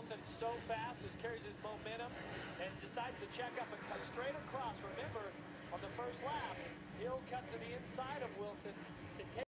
Wilson so fast, just carries his momentum and decides to check up and cut straight across. Remember, on the first lap, he'll cut to the inside of Wilson to take